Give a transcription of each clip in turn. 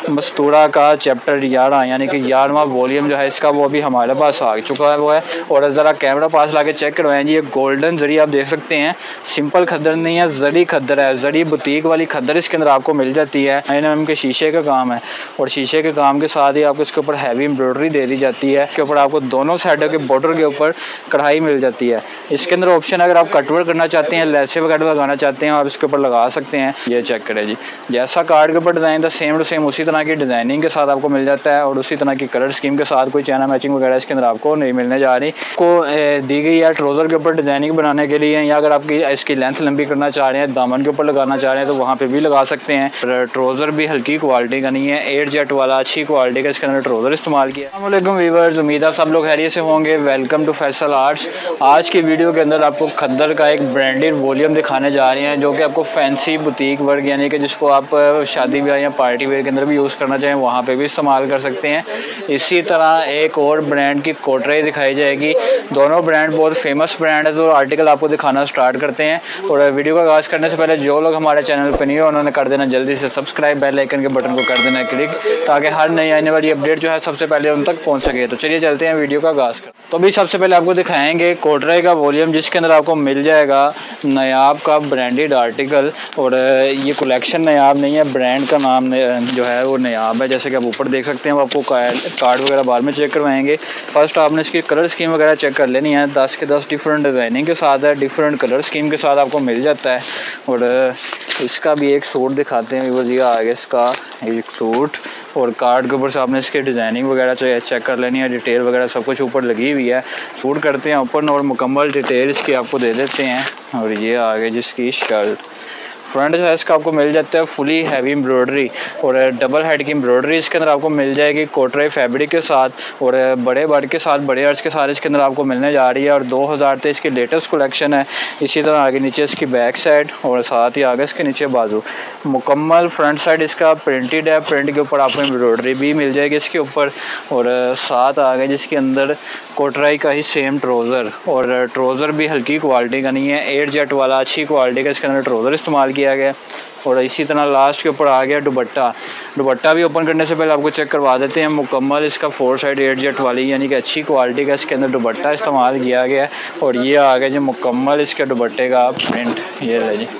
मस्तूरा का चैप्टर 11 यानी कि 11वां वॉल्यूम जो है इसका वो अभी हमारे पास आ चुका है वो है। और ज़रा कैमरा पास ला के चेक करवाएं जी। ये गोल्डन जरी आप देख सकते हैं, सिंपल खद्दर नहीं है, जरी खद्दर है, जरी बुटीक वाली खद्दर इसके अंदर आपको मिल जाती है। एम के शीशे का काम है और शीशे के काम के साथ ही आपको इसके ऊपर हैवी एम्ब्रॉयडरी दे दी जाती है। इसके ऊपर आपको दोनों साइडों के बॉर्डर के ऊपर कढ़ाई मिल जाती है। इसके अंदर ऑप्शन अगर आप कटवर्क करना चाहते हैं, लेसे वगैरह लगाना चाहते हैं, आप इसके ऊपर लगा सकते हैं। ये चेक करें जी, जैसा कार्ड के ऊपर डिज़ाइन था सेम टू सेम उसी तरह की डिज़ाइनिंग के साथ आपको मिल जाता है और उसी तरह की कलर स्कीम के साथ। कोई चाइना मैचिंग वगैरह इसके अंदर आपको नहीं मिलने जा रही। को दी गई है ट्रोज़र के ऊपर डिज़ाइनिंग बनाने के लिए, या अगर आपकी इसकी लेंथ लंबी करना चाह रहे हैं, दामन के ऊपर लगाना चाह रहे हैं तो वहाँ पे भी लगा सकते हैं। ट्रोज़र भी हल्की क्वालिटी का नहीं है, एयर जेट वाला अच्छी क्वालिटी का इसके अंदर ट्रोज़र इस्तेमाल किया। अस्सलाम वालेकुम व्यूअर्स, उम्मीद है सब लोग खैरियत से होंगे। Welcome to Faisal arts. आज की वीडियो के अंदर आपको खद्दर का एक ब्रांडेड वॉल्यूम दिखाने जा रहे हैं जो कि आपको फैंसी बुटीक वर्क यानी कि जिसको आप शादी ब्याह या पार्टी वेयर के अंदर भी यूज़ करना चाहें वहाँ पे भी इस्तेमाल कर सकते हैं। इसी तरह एक और ब्रांड की कोटराई दिखाई जाएगी। दोनों ब्रांड बहुत फेमस ब्रांड है, तो आर्टिकल आपको दिखाना स्टार्ट करते हैं। और वीडियो का आगाज़ करने से पहले जो लोग हमारे चैनल पर नहीं है उन्होंने कर देना जल्दी से सब्सक्राइब, बेल आइकन के बटन को कर देना क्लिक, ताकि हर नई आने वाली अपडेट जो है सबसे पहले उन तक पहुँच सके। तो चलिए चलते हैं वीडियो का आगाज़ कर। तो अभी सबसे पहले आपको दिखाएंगे कोटराई का वॉल्यूम जिसके अंदर आपको मिल जाएगा नायाब का ब्रांडेड आर्टिकल। और ये कलेक्शन नायाब नहीं है, ब्रांड का नाम जो है वो नायाब है। जैसे कि आप ऊपर देख सकते हैं, वो आपको कार्ड वगैरह बाद में चेक करवाएंगे। फर्स्ट आपने इसकी कलर स्कीम वगैरह चेक कर लेनी है। 10 के 10 डिफरेंट डिज़ाइनिंग के साथ है, डिफरेंट कलर स्कीम के साथ आपको मिल जाता है। और इसका भी एक सूट दिखाते हैं व्यूअर्स, ये आगे इसका एक सूट और कार्ड के ऊपर से आपने इसके डिज़ाइनिंग वगैरह चेक कर लेनी है। डिटेल वगैरह सब कुछ ऊपर लगी हुई है। सूट करते हैं ओपन और मुकम्मल डिटेल इसकी आपको दे देते हैं। और ये आगे जिसकी शर्ट फ्रंट जो है इसका आपको मिल जाता है फुली हैवी एम्ब्रॉयडरी और डबल हेड की एम्ब्रॉयडरी इसके अंदर आपको मिल जाएगी कोटराई फैब्रिक के साथ और बड़े बर्ड के साथ, बड़े अर्ज के साथ इसके अंदर आपको मिलने जा रही है। और 2023 की लेटेस्ट कलेक्शन है। इसी तरह आगे नीचे इसकी बैक साइड और साथ ही आगे इसके नीचे बाजू मुकम्मल फ्रंट साइड इसका प्रिंटेड है। प्रिंट के ऊपर आपको एम्ब्रॉयडरी भी मिल जाएगी इसके ऊपर। और साथ आगे जिसके अंदर कोटराई का ही सेम ट्रोज़र, और ट्रोज़र भी हल्की क्वालिटी का नहीं है, एयर जेट वाला अच्छी क्वालिटी का इसके अंदर ट्रोज़र इस्तेमाल किया गया। और इसी तरह लास्ट के ऊपर आ गया दुपट्टा। दुपट्टा भी ओपन करने से पहले आपको चेक करवा देते हैं। मुकम्मल इसका 4 साइड एयर जेट वाली यानी कि अच्छी क्वालिटी का इसके अंदर दुपट्टा इस्तेमाल किया गया है। और ये आ गया जी मुकम्मल इसके दुपट्टे का प्रिंट, ये ले जी।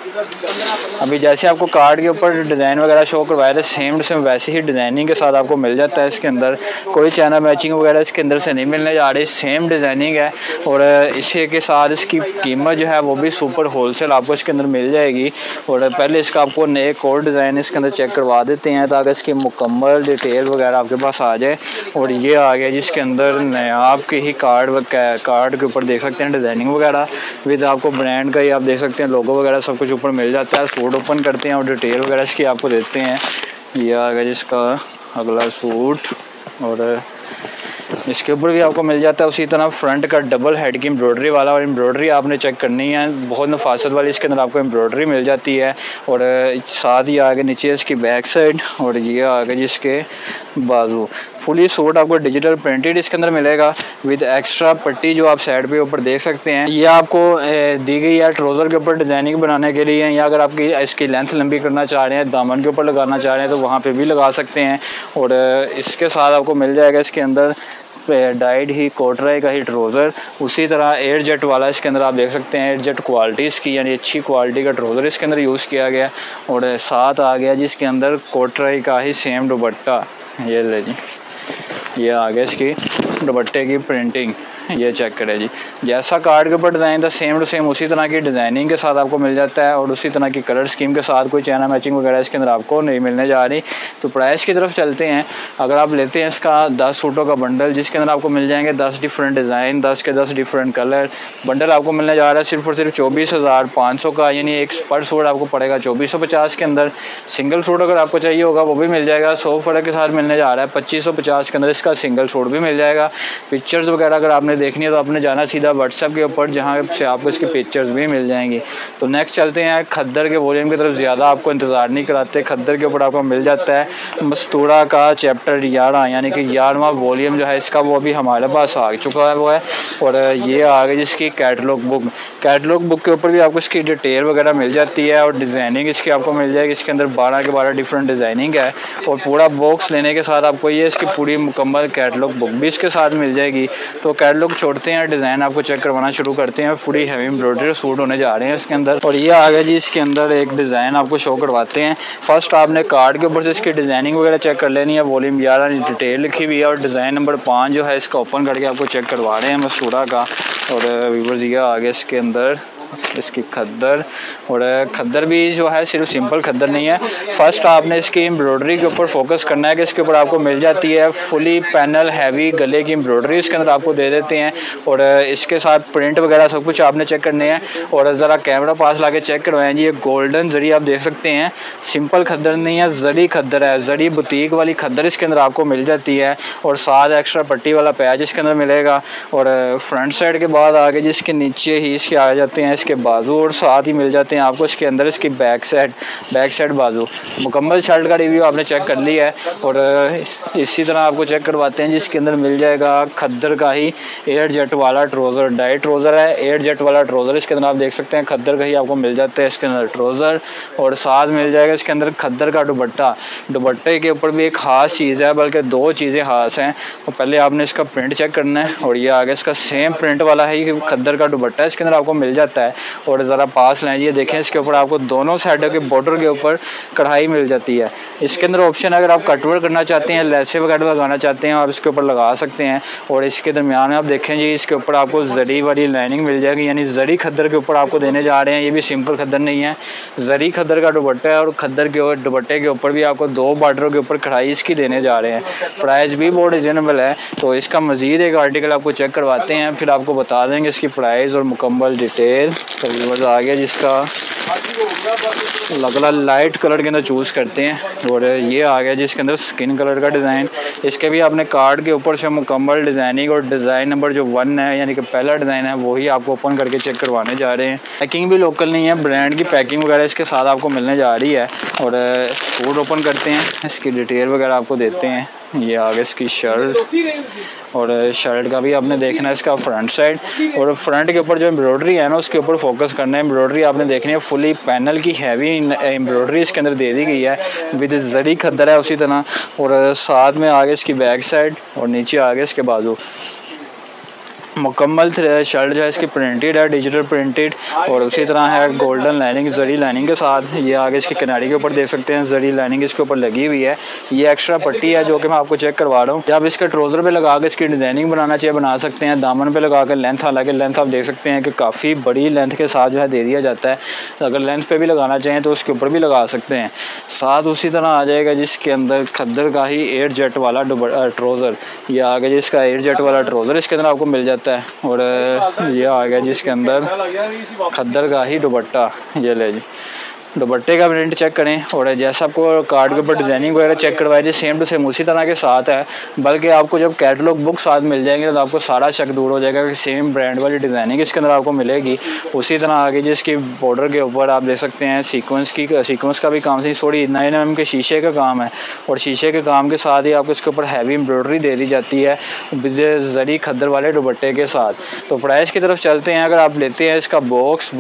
अभी जैसे आपको कार्ड के ऊपर डिज़ाइन वगैरह शो करवाए थे सेम टू सेम वैसे ही डिज़ाइनिंग के साथ आपको मिल जाता है। इसके अंदर कोई चाइना मैचिंग वगैरह इसके अंदर से नहीं मिलने जा रही, सेम डिज़ाइनिंग है। और इसी के साथ इसकी कीमत जो है वो भी सुपर होलसेल आपको इसके अंदर मिल जाएगी। और पहले इसका आपको नए कोड डिज़ाइन इसके अंदर चेक करवा देते हैं ताकि इसकी मुकम्मल डिटेल वगैरह आपके पास आ जाए। और ये आ गया जिसके अंदर नायाब के ही कार्ड के ऊपर देख सकते हैं डिज़ाइनिंग वगैरह विद आपको ब्रांड का ही आप देख सकते हैं लोगो वगैरह सब कुछ ऊपर मिल जाता है। सूट ओपन करते हैं और डिटेल वगैरह इसकी आपको देते हैं। ये आ गया जिसका अगला सूट और इसके ऊपर भी आपको मिल जाता है उसी तरह फ्रंट का डबल हेड की एम्ब्रॉयडरी वाला। और एम्ब्रॉयडरी आपने चेक करनी है, बहुत नफासत वाली इसके अंदर आपको एम्ब्रॉयडरी मिल जाती है। और साथ ही आगे नीचे इसकी बैक साइड और ये आगे जिसके बाजू फुली सूट आपको डिजिटल प्रिंटेड इसके अंदर मिलेगा विद एक्स्ट्रा पट्टी जो आप साइड पे ऊपर देख सकते हैं। ये आपको दी गई है ट्रोज़र के ऊपर डिज़ाइनिंग बनाने के लिए, या अगर आपकी इसकी लेंथ लंबी करना चाह रहे हैं, दामन के ऊपर लगाना चाह रहे हैं तो वहाँ पे भी लगा सकते हैं। और इसके साथ आपको मिल जाएगा इसके अंदर डाइड ही कोटराई का ही ट्रोज़र, उसी तरह एयर जेट वाला इसके अंदर आप देख सकते हैं। एयर जेट क्वालिटी इसकी यानी अच्छी क्वालिटी का ट्रोज़र इसके अंदर यूज़ किया गया। और साथ आ गया जिसके अंदर कोटराई का ही सेम दुपट्टा, ये ले जी, ये आ गया इसकी दुपट्टे की प्रिंटिंग, ये चेक करें जी। जैसा कार्ड के ऊपर डिज़ाइन था सेम टू सेम उसी तरह की डिज़ाइनिंग के साथ आपको मिल जाता है और उसी तरह की कलर स्कीम के साथ। कोई चाइना मैचिंग वगैरह इसके अंदर आपको नहीं मिलने जा रही। तो प्राइस की तरफ चलते हैं। अगर आप लेते हैं इसका 10 सूटों का बंडल जिसके अंदर आपको मिल जाएंगे 10 डिफरेंट डिज़ाइन, 10 के 10 डिफरेंट कलर, बंडल आपको मिलने जा रहा है सिर्फ और सिर्फ 24,500 का, यानी एक पर सूट आपको पड़ेगा 2450 के अंदर। सिंगल सूट अगर आपको चाहिए होगा वो भी मिल जाएगा, 100 फ़र्क के साथ मिलने जा रहा है 2550 के अंदर इसका सिंगल सूट भी मिल जाएगा। पिक्चर्स वगैरह अगर आपने देखनी है तो आपने जाना सीधा व्हाट्सएप के ऊपर, जहाँ से आपको इसकी पिक्चर्स भी मिल जाएंगी। तो नेक्स्ट चलते हैं खद्दर के वॉल्यूम की तरफ। ज़्यादा आपको इंतज़ार नहीं कराते, खद्दर के ऊपर आपको मिल जाता है मस्तूरा का चैप्टर 11 यानी कि 11वां वॉल्यूम जो है इसका, वो भी हमारे पास आ चुका है वो है। और ये आ गई जिसकी कैटलॉग बुक। कैटलॉग बुक के ऊपर भी आपको इसकी डिटेल वगैरह मिल जाती है और डिज़ाइनिंग इसकी आपको मिल जाएगी। इसके अंदर 12 के 12 डिफरेंट डिज़ाइनिंग है और पूरा बॉक्स लेने के साथ आपको ये इसकी पूरी मुकम्मल कैटलॉग बुक भी इसके साथ मिल जाएगी। तो कैटलॉग छोड़ते हैं, डिज़ाइन आपको चेक करवाना शुरू करते हैं। पूरी हैवी एम्ब्रॉयडरी सूट होने जा रहे हैं इसके अंदर। और ये आ गया जी इसके अंदर एक डिज़ाइन आपको शो करवाते हैं। फर्स्ट आपने कार्ड के ऊपर से इसकी डिज़ाइनिंग वगैरह चेक कर लेनी है। वॉल्यूम 11 डिटेल लिखी हुई है और डिज़ाइन नंबर 5 जो है इसका ओपन करके आपको चेक करवा रहे हैं मसूरा का। और व्यूअर्स ये आ गया इसके अंदर इसकी खद्दर। और खद्दर भी जो है सिर्फ सिंपल खद्दर नहीं है। फर्स्ट आपने इसकी एम्ब्रॉयडरी के ऊपर फोकस करना है कि इसके ऊपर आपको मिल जाती है फुली पैनल हैवी गले की एम्ब्रॉयडरी इसके अंदर आपको दे देते हैं। और इसके साथ प्रिंट वगैरह सब कुछ आपने चेक करने हैं। और ज़रा कैमरा पास ला के चेक करवाएं जी। ये गोल्डन जरी आप देख सकते हैं, सिंपल खद्दर नहीं है, जरी खद्दर है। जरी बुटीक वाली खद्दर इसके अंदर आपको मिल जाती है और साथ एक्स्ट्रा पट्टी वाला पैच इसके अंदर मिलेगा। और फ्रंट साइड के बाद आगे जिसके नीचे ही इसके आ जाते हैं इसके बाजू और साथ ही मिल जाते हैं आपको इसके अंदर इसकी बैक साइड बाजू। मुकम्मल शर्ट का रिव्यू आपने चेक कर लिया है। और इसी तरह आपको चेक करवाते हैं जिसके अंदर मिल जाएगा खद्दर का ही एयर जेट वाला ट्रोज़र। डाई ट्रोज़र है, एयर जेट वाला ट्रोज़र इसके अंदर आप देख सकते हैं। खद्दर का ही आपको मिल जाता है इसके अंदर ट्रोज़र। और साथ मिल जाएगा इसके अंदर खद्दर का दुपट्टा। दुपट्टे के ऊपर भी एक ख़ास चीज़ है, बल्कि दो चीज़ें ख़ास हैं। तो पहले आपने इसका प्रिंट चेक करना है। और ये आगे इसका सेम प्रिंट वाला है, ये खद्दर का दुपट्टा इसके अंदर आपको मिल जाता है। और ज़रा पास लें, ये देखें इसके ऊपर आपको दोनों साइडों के बॉर्डर के ऊपर कढ़ाई मिल जाती है। इसके अंदर ऑप्शन अगर आप कटवर्क करना चाहते हैं, लेसें वगैरह लगाना चाहते हैं, आप इसके ऊपर लगा सकते हैं। और इसके दरमियान में आप देखें जी इसके ऊपर आपको जरी वाली लाइनिंग मिल जाएगी, यानी जरी खद्दर के ऊपर आपको देने जा रहे हैं। ये भी सिंपल खद्दर नहीं है, जरी खद्दर का दुपट्टा है। और खद्दर के दुपट्टे के ऊपर भी आपको दो बॉर्डरों के ऊपर कढ़ाई इसकी देने जा रहे हैं। प्राइस भी बहुत रिजनेबल है। तो इसका मज़ीद एक आर्टिकल आपको चेक करवाते हैं, फिर आपको बता देंगे इसकी प्राइस और मुकम्मल डिटेल। तो आ गया जिसका अलग अलग लाइट कलर के अंदर चूज़ करते हैं। और ये आ गया जिसके अंदर स्किन कलर का डिज़ाइन। इसके भी आपने कार्ड के ऊपर से मुकम्मल डिज़ाइनिंग और डिज़ाइन नंबर जो 1 है यानी कि पहला डिज़ाइन है वही आपको ओपन करके चेक करवाने जा रहे हैं। पैकिंग भी लोकल नहीं है, ब्रांड की पैकिंग वगैरह इसके साथ आपको मिलने जा रही है। और सूट ओपन करते हैं, इसकी डिटेल वगैरह आपको देते हैं। ये आगे इसकी शर्ट। और शर्ट का भी आपने देखना है इसका फ्रंट साइड। और फ्रंट के ऊपर जो एम्ब्रॉयडरी है ना उसके ऊपर फोकस करना है। एम्ब्रॉयडरी आपने देखनी है फुली पैनल की हैवी एम्ब्रॉयडरी इसके अंदर दे दी गई है, विद जरी खद्दर है उसी तरह। और साथ में आगे इसकी बैक साइड और नीचे आगे इसके बाजू। मुकम्मल शर्ट जो है इसकी प्रिंटेड है, डिजिटल प्रिंटेड। और उसी तरह है गोल्डन लाइनिंग, जरी लाइनिंग के साथ। ये आगे इसकी किनारे के ऊपर देख सकते हैं जरी लाइनिंग इसके ऊपर लगी हुई है। ये एक्स्ट्रा पट्टी है जो कि मैं आपको चेक करवा रहा हूँ। जब इसके ट्रोज़र पे लगा के इसकी डिज़ाइनिंग बनाना चाहिए बना सकते हैं। दामन पे लगा कर लेंथ, हालांकि लेंथ आप देख सकते हैं कि काफ़ी बड़ी लेंथ के साथ जो है दे दिया जाता है। तो अगर लेंथ पे भी लगाना चाहें तो उसके ऊपर भी लगा सकते हैं। साथ उसी तरह आ जाएगा जिसके अंदर खद्दर का ही एयर जेट वाला ट्रोज़र। ये आगे जिसका एयर जेट वाला ट्रोज़र इसके अंदर आपको मिल जाता है। और ये आ गया जिसके अंदर खद्दर का ही दुपट्टा। ये ले जी, दुपट्टे का प्रिंट चेक करें। और जैसा आपको कार्ड के ऊपर डिज़ाइनिंग वगैरह चेक करवाई थी सेम टू सेम उसी तरह के साथ है। बल्कि आपको जब कैटलॉग बुक साथ मिल जाएंगे तो आपको सारा शक दूर हो जाएगा कि सेम ब्रांड वाली डिज़ाइनिंग इसके अंदर आपको मिलेगी। उसी तरह आगे जिसकी बॉर्डर के ऊपर आप देख सकते हैं सीक्वेंस का भी काम, थोड़ी 9 mm के शीशे का काम है। और शीशे के काम के साथ ही आपको इसके ऊपर हैवी एम्ब्रॉयडरी दे दी जाती है जरी खद्दर वाले दुपट्टे के साथ। तो प्राइस की तरफ चलते हैं। अगर आप लेते हैं इसका बॉक्स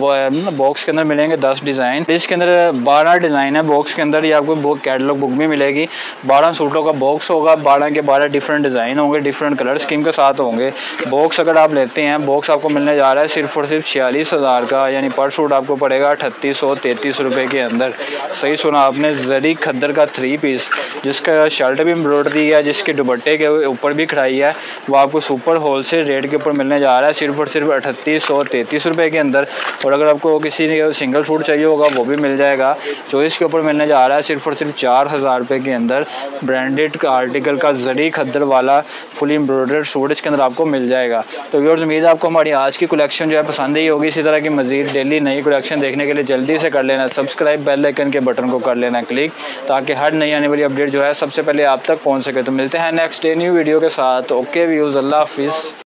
के अंदर मिलेंगे 10 डिज़ाइन। इसके अंदर 12 डिज़ाइन है बॉक्स के अंदर। ये आपको कैटलॉग बुक भी मिलेगी। 12 सूटों का बॉक्स होगा, 12 के 12 डिफरेंट डिज़ाइन होंगे, डिफरेंट कलर स्कीम के साथ होंगे। बॉक्स अगर आप लेते हैं, बॉक्स आपको मिलने जा रहा है सिर्फ और सिर्फ 46,000 का, यानी पर सूट आपको पड़ेगा 3833 रुपये के अंदर। सही सुना आपने, जरी खद्दर का 3 पीस जिसका शर्ट भी एम्ब्रॉयडरी है, जिसके दुपट्टे के ऊपर भी कढ़ाई है, वो आपको सुपर होलसेल रेट के ऊपर मिलने जा रहा है सिर्फ और सिर्फ 3833 रुपये के अंदर। और अगर आपको किसी सिंगल सूट चाहिए होगा वो भी मिल जाएगा, जो इसके ऊपर मिलने जा रहा है सिर्फ और सिर्फ 4000 रुपये के अंदर। ब्रांडेड आर्टिकल का जरी खद्दर वाला फुल एम्ब्रॉयडर्ड सूट इसके अंदर आपको मिल जाएगा। तो व्यूअर्स, उम्मीद है आपको हमारी आज की कलेक्शन जो है पसंद ही होगी। इसी तरह की मज़ीद डेली नई कलेक्शन देखने के लिए जल्दी से कर लेना सब्सक्राइब, बेल आइकन के बटन को कर लेना क्लिक, ताकि हर नई आने वाली अपडेट जो है सबसे पहले आप तक पहुँच सके। तो मिलते हैं नेक्स्ट डे न्यू वीडियो के साथ। ओके व्यूअर्स, अल्लाह हाफिज़।